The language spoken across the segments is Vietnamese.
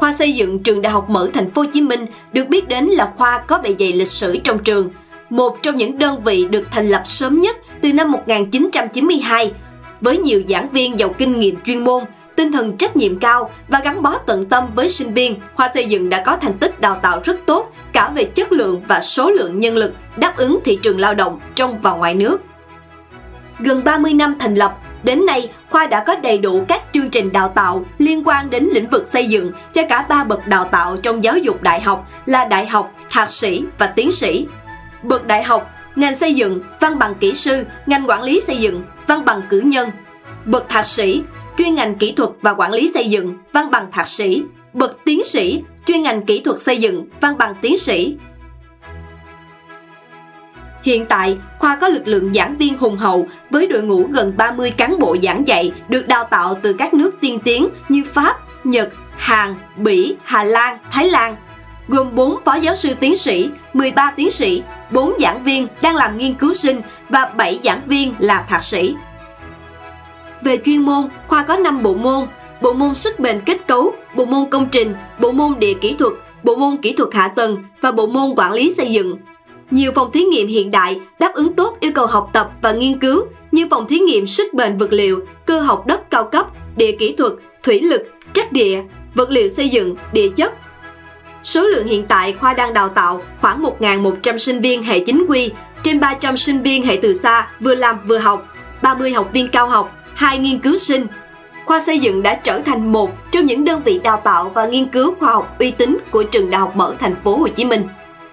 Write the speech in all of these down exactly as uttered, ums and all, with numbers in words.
Khoa xây dựng trường Đại học Mở Thành phố Hồ Chí Minh được biết đến là khoa có bề dày lịch sử trong trường, một trong những đơn vị được thành lập sớm nhất từ năm một nghìn chín trăm chín mươi hai, với nhiều giảng viên giàu kinh nghiệm chuyên môn, tinh thần trách nhiệm cao và gắn bó tận tâm với sinh viên. Khoa xây dựng đã có thành tích đào tạo rất tốt cả về chất lượng và số lượng nhân lực đáp ứng thị trường lao động trong và ngoài nước. Gần ba mươi năm thành lập, đến nay, khoa đã có đầy đủ các chương trình đào tạo liên quan đến lĩnh vực xây dựng cho cả ba bậc đào tạo trong giáo dục đại học là đại học, thạc sĩ và tiến sĩ. Bậc đại học, ngành xây dựng, văn bằng kỹ sư, ngành quản lý xây dựng, văn bằng cử nhân. Bậc thạc sĩ, chuyên ngành kỹ thuật và quản lý xây dựng, văn bằng thạc sĩ. Bậc tiến sĩ, chuyên ngành kỹ thuật xây dựng, văn bằng tiến sĩ. Hiện tại, khoa có lực lượng giảng viên hùng hậu với đội ngũ gần ba mươi cán bộ giảng dạy được đào tạo từ các nước tiên tiến như Pháp, Nhật, Hàn, Bỉ, Hà Lan, Thái Lan, gồm bốn phó giáo sư tiến sĩ, mười ba tiến sĩ, bốn giảng viên đang làm nghiên cứu sinh và bảy giảng viên là thạc sĩ. Về chuyên môn, khoa có năm bộ môn: bộ môn sức bền kết cấu, bộ môn công trình, bộ môn địa kỹ thuật, bộ môn kỹ thuật hạ tầng và bộ môn quản lý xây dựng. Nhiều phòng thí nghiệm hiện đại đáp ứng tốt yêu cầu học tập và nghiên cứu như phòng thí nghiệm sức bền vật liệu, cơ học đất cao cấp, địa kỹ thuật, thủy lực, trắc địa, vật liệu xây dựng, địa chất. Số lượng hiện tại khoa đang đào tạo khoảng một nghìn một trăm sinh viên hệ chính quy, trên ba trăm sinh viên hệ từ xa, vừa làm vừa học, ba mươi học viên cao học, hai nghiên cứu sinh. Khoa xây dựng đã trở thành một trong những đơn vị đào tạo và nghiên cứu khoa học uy tín của trường Đại học Mở Thành phố Hồ Chí Minh.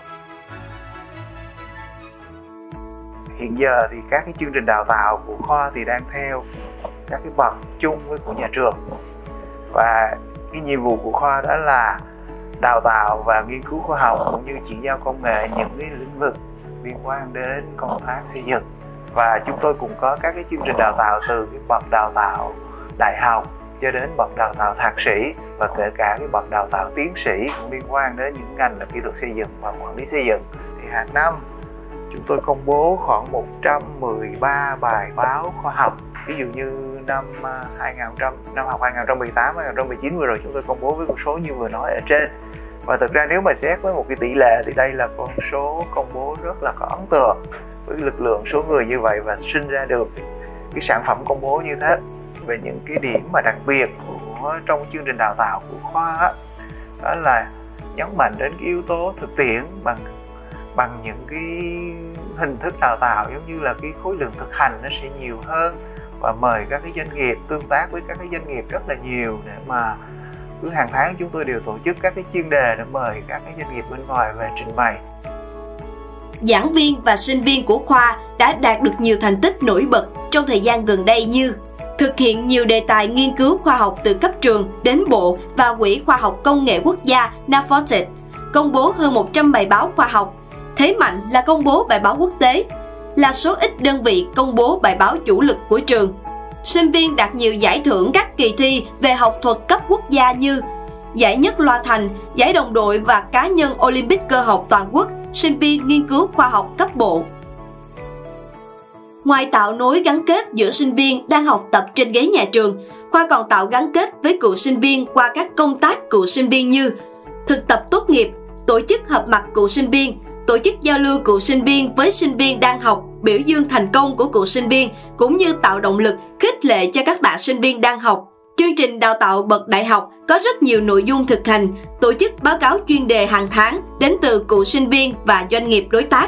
Hiện giờ thì các cái chương trình đào tạo của khoa thì đang theo các cái bậc chung với của nhà trường, và cái nhiệm vụ của khoa đó là đào tạo và nghiên cứu khoa học cũng như chuyển giao công nghệ những cái lĩnh vực liên quan đến công tác xây dựng. Và chúng tôi cũng có các cái chương trình đào tạo từ cái bậc đào tạo đại học cho đến bậc đào tạo thạc sĩ, và kể cả cái bậc đào tạo tiến sĩ cũng liên quan đến những ngành là kỹ thuật xây dựng và quản lý xây dựng. Thì hàng năm chúng tôi công bố khoảng một trăm mười ba bài báo khoa học. Ví dụ như năm hai nghìn không trăm năm học hai nghìn không trăm mười tám hai nghìn không trăm mười chín vừa rồi chúng tôi công bố với con số như vừa nói ở trên. Và thực ra nếu mà xét với một cái tỷ lệ thì đây là con số công bố rất là có ấn tượng với lực lượng số người như vậy, và sinh ra được cái sản phẩm công bố như thế. Về những cái điểm mà đặc biệt của trong chương trình đào tạo của khoa đó, đó là nhấn mạnh đến cái yếu tố thực tiễn bằng bằng những cái hình thức đào tạo, giống như là cái khối lượng thực hành nó sẽ nhiều hơn, và mời các cái doanh nghiệp tương tác với các cái doanh nghiệp rất là nhiều, để mà cứ hàng tháng chúng tôi đều tổ chức các cái chuyên đề để mời các cái doanh nghiệp bên ngoài về trình bày. Giảng viên và sinh viên của khoa đã đạt được nhiều thành tích nổi bật trong thời gian gần đây như thực hiện nhiều đề tài nghiên cứu khoa học từ cấp trường đến bộ và Quỹ Khoa học Công nghệ Quốc gia NAFORTET, công bố hơn một trăm bài báo khoa học. Thế mạnh là công bố bài báo quốc tế, là số ít đơn vị công bố bài báo chủ lực của trường. Sinh viên đạt nhiều giải thưởng các kỳ thi về học thuật cấp quốc gia như giải nhất loa thành, giải đồng đội và cá nhân Olympic cơ học toàn quốc, sinh viên nghiên cứu khoa học cấp bộ. Ngoài tạo nối gắn kết giữa sinh viên đang học tập trên ghế nhà trường, khoa còn tạo gắn kết với cựu sinh viên qua các công tác cựu sinh viên như thực tập tốt nghiệp, tổ chức họp mặt cựu sinh viên, tổ chức giao lưu cựu sinh viên với sinh viên đang học, biểu dương thành công của cựu sinh viên, cũng như tạo động lực, khích lệ cho các bạn sinh viên đang học. Chương trình đào tạo bậc đại học có rất nhiều nội dung thực hành, tổ chức báo cáo chuyên đề hàng tháng đến từ cựu sinh viên và doanh nghiệp đối tác.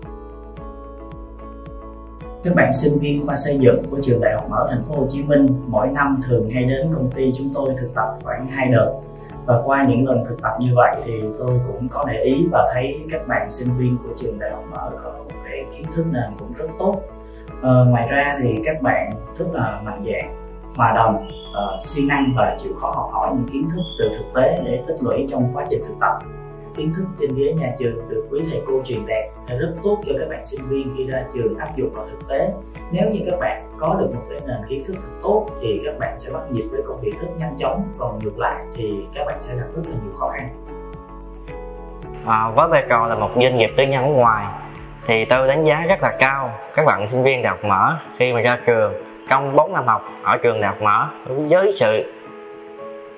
Các bạn sinh viên khoa xây dựng của trường Đại học Mở Thành phố Hồ Chí Minh mỗi năm thường hay đến công ty chúng tôi thực tập khoảng hai đợt. Và qua những lần thực tập như vậy thì tôi cũng có để ý và thấy các bạn sinh viên của trường Đại học Mở có một cái kiến thức nền cũng rất tốt. Ờ, ngoài ra thì các bạn rất là mạnh dạn, hòa đồng, uh, siêng năng và chịu khó học hỏi những kiến thức từ thực tế để tích lũy trong quá trình thực tập. Kiến thức trên ghế nhà trường được quý thầy cô truyền đạt sẽ rất tốt cho các bạn sinh viên khi ra trường áp dụng vào thực tế. Nếu như các bạn có được một cái nền kiến thức thật tốt thì các bạn sẽ bắt nhịp với công việc rất nhanh chóng, còn ngược lại thì các bạn sẽ gặp rất là nhiều khó khăn. À, với vai trò là một doanh nghiệp tư nhân ở ngoài thì tôi đánh giá rất là cao các bạn sinh viên Đại học Mở khi mà ra trường trong bốn năm học ở trường Đại học Mở, với sự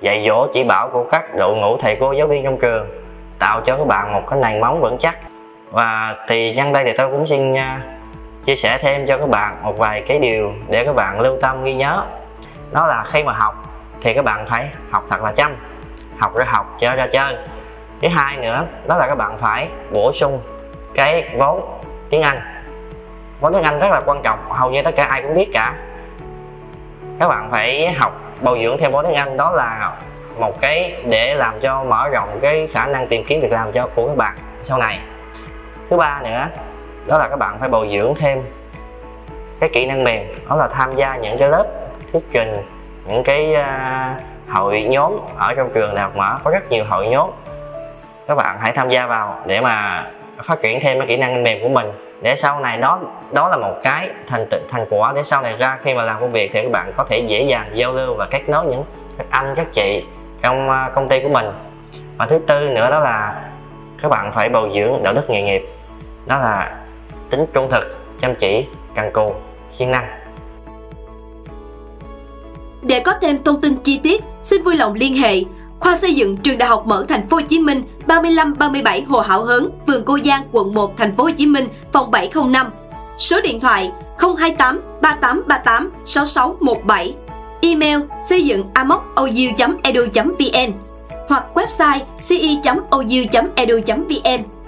dạy dỗ chỉ bảo của các đội ngũ thầy cô giáo viên trong trường, tạo cho các bạn một cái nền móng vững chắc. Và thì nhân đây thì tôi cũng xin uh, chia sẻ thêm cho các bạn một vài cái điều để các bạn lưu tâm ghi nhớ. Đó là khi mà học thì các bạn phải học thật là chăm, học ra học, chơi ra chơi. Thứ hai nữa đó là các bạn phải bổ sung cái vốn tiếng Anh. Vốn tiếng Anh rất là quan trọng, hầu như tất cả ai cũng biết cả. Các bạn phải học bồi dưỡng thêm vốn tiếng Anh, đó là một cái để làm cho mở rộng cái khả năng tìm kiếm việc làm cho của các bạn sau này. Thứ ba nữa đó là các bạn phải bồi dưỡng thêm cái kỹ năng mềm, đó là tham gia những cái lớp thuyết trình, những cái uh, hội nhóm ở trong trường Đại học Mở, có rất nhiều hội nhóm. Các bạn hãy tham gia vào để mà phát triển thêm cái kỹ năng mềm của mình, để sau này đó đó là một cái thành tựu thành quả để sau này ra khi mà làm công việc thì các bạn có thể dễ dàng giao lưu và kết nối những các anh các chị trong uh, công ty của mình. Và thứ tư nữa đó là các bạn phải bồi dưỡng đạo đức nghề nghiệp, đó là tính trung thực, chăm chỉ, cần cù, siêng năng. Để có thêm thông tin chi tiết, xin vui lòng liên hệ Khoa Xây dựng Trường Đại học Mở Thành phố Hồ Chí Minh, ba mươi lăm ba mươi bảy Hồ Hảo Hớn, phường Cô Giang, quận một, Thành phố Hồ Chí Minh, phòng bảy không năm. Số điện thoại không hai tám ba tám ba tám sáu sáu một bảy. Email xây dựng a m o c o u chấm e d u chấm v n hoặc website c i chấm o u chấm e d u chấm v n.